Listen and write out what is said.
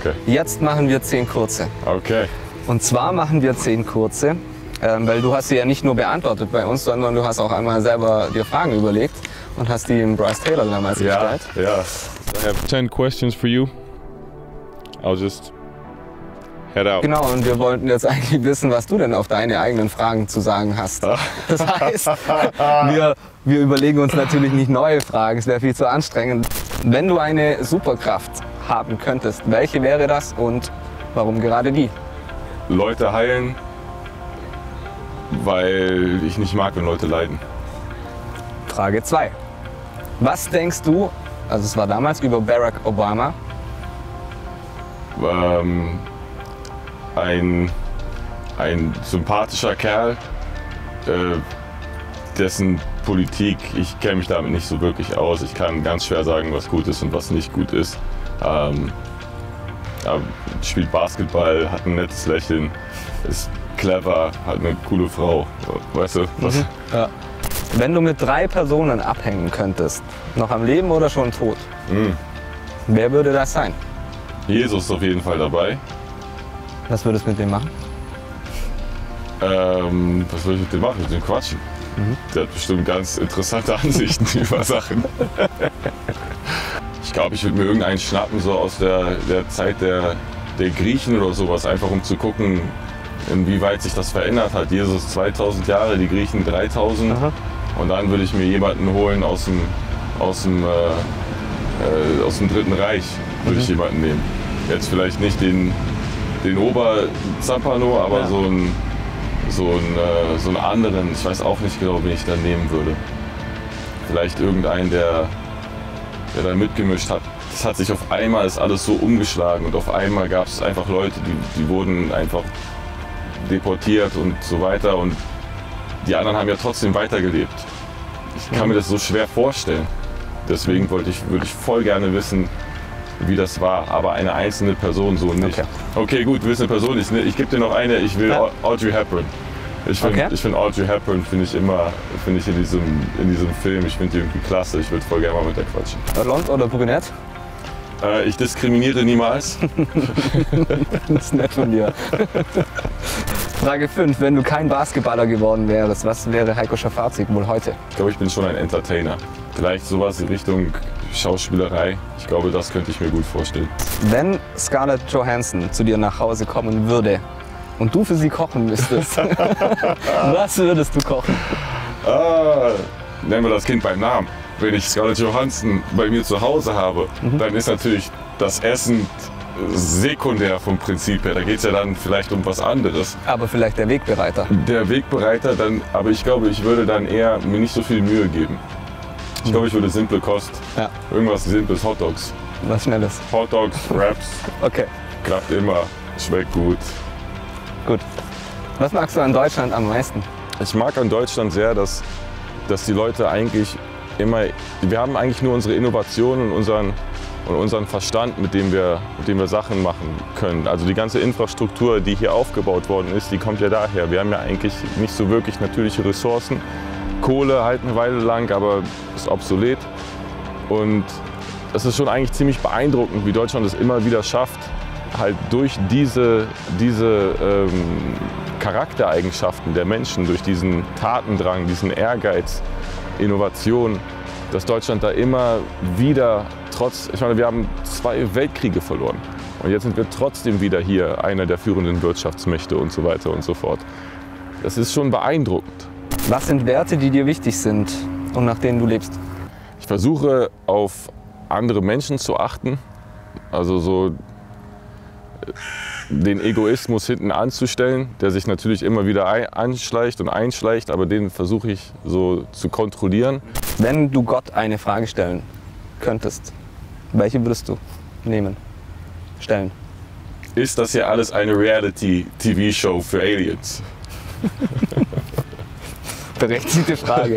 Okay. Jetzt machen wir 10 kurze. Okay. Und zwar machen wir 10 kurze, weil du hast sie ja nicht nur beantwortet bei uns, sondern du hast auch einmal selber dir Fragen überlegt und hast die dem Bryce Taylor damals gestellt. Yeah. I have 10 questions for you. I'll just head out. Genau, und wir wollten jetzt eigentlich wissen, was du denn auf deine eigenen Fragen zu sagen hast. Das heißt, wir überlegen uns natürlich nicht neue Fragen, es wäre viel zu anstrengend. Wenn du eine Superkraft haben könntest, welche wäre das und warum gerade die? Leute heilen, weil ich nicht mag, wenn Leute leiden. Frage 2. Was denkst du, also es war damals über Barack Obama, Ein sympathischer Kerl, dessen Politik, ich kenne mich damit nicht so wirklich aus. Ich kann ganz schwer sagen, was gut ist und was nicht gut ist. Er spielt Basketball, hat ein nettes Lächeln, ist clever, hat eine coole Frau. Weißt du? Was? Ja. Wenn du mit 3 Personen abhängen könntest, noch am Leben oder schon tot, wer würde das sein? Jesus ist auf jeden Fall dabei. Was würdest du mit dem machen? Was würde ich mit dem machen? Mit dem quatschen. Der hat bestimmt ganz interessante Ansichten über Sachen. Ich glaube, ich würde mir irgendeinen schnappen, so aus der Zeit der Griechen oder sowas, einfach um zu gucken, inwieweit sich das verändert hat. Jesus 2000 Jahre, die Griechen 3000. Aha. Und dann würde ich mir jemanden holen aus dem Dritten Reich, würde ich jemanden nehmen. Jetzt vielleicht nicht den Ober-Zampano, aber Ja. so einen anderen, ich weiß auch nicht genau, wen ich da nehmen würde. Vielleicht irgendeinen, der da mitgemischt hat. Das hat sich auf einmal, ist alles so umgeschlagen und auf einmal gab es einfach Leute, die wurden einfach deportiert und so weiter und die anderen haben ja trotzdem weitergelebt. Ich kann mir das so schwer vorstellen. Deswegen würde ich voll gerne wissen, wie das war, aber eine einzelne Person so nicht. Okay, gut, du willst eine Person, ich gebe dir noch eine, ich will Ja. Audrey Hepburn. Ich finde Audrey Hepburn, finde ich in diesem Film, ich finde die irgendwie klasse, ich würde voll gerne mal mit der quatschen. Blond oder brünett? Ich diskriminiere niemals. Das ist nett von dir. Frage 5. Wenn du kein Basketballer geworden wärst, was wäre Heiko Schafazik wohl heute? Ich glaube, ich bin schon ein Entertainer. Vielleicht sowas in Richtung Schauspielerei. Ich glaube, das könnte ich mir gut vorstellen. Wenn Scarlett Johansson zu dir nach Hause kommen würde und du für sie kochen müsstest, was würdest du kochen? Nennen wir das Kind beim Namen. Wenn ich Scarlett Johansson bei mir zu Hause habe, dann ist natürlich das Essen sekundär vom Prinzip her. Da geht es ja dann vielleicht um was anderes. Aber vielleicht der Wegbereiter. Der Wegbereiter dann, aber ich glaube, ich würde dann eher mir nicht so viel Mühe geben. Ich glaube, ich würde simple Kost. Ja. Irgendwas Simples, Hotdogs. Was Schnelles. Hotdogs, Wraps, Okay, klappt immer, schmeckt gut. gut. Was magst du an Deutschland am meisten? Ich mag an Deutschland sehr, dass die Leute eigentlich immer, wir haben eigentlich nur unsere Innovation und unseren Verstand, mit dem wir Sachen machen können. Also die ganze Infrastruktur, die hier aufgebaut worden ist, die kommt ja daher. Wir haben ja eigentlich nicht so wirklich natürliche Ressourcen. Kohle halt eine Weile lang, aber ist obsolet. Und es ist schon eigentlich ziemlich beeindruckend, wie Deutschland es immer wieder schafft, halt durch diese Charaktereigenschaften der Menschen, durch diesen Tatendrang, diesen Ehrgeiz, Innovation, dass Deutschland da immer wieder ich meine, wir haben 2 Weltkriege verloren und jetzt sind wir trotzdem wieder hier einer der führenden Wirtschaftsmächte und so weiter und so fort. Das ist schon beeindruckend. Was sind Werte, die dir wichtig sind und nach denen du lebst? Ich versuche auf andere Menschen zu achten, also so den Egoismus hinten anzustellen, der sich natürlich immer wieder anschleicht und einschleicht, aber den versuche ich so zu kontrollieren. Wenn du Gott eine Frage stellen könntest, welche würdest du stellen? Ist das hier alles eine Reality-TV-Show für Aliens? Berechtigte Frage.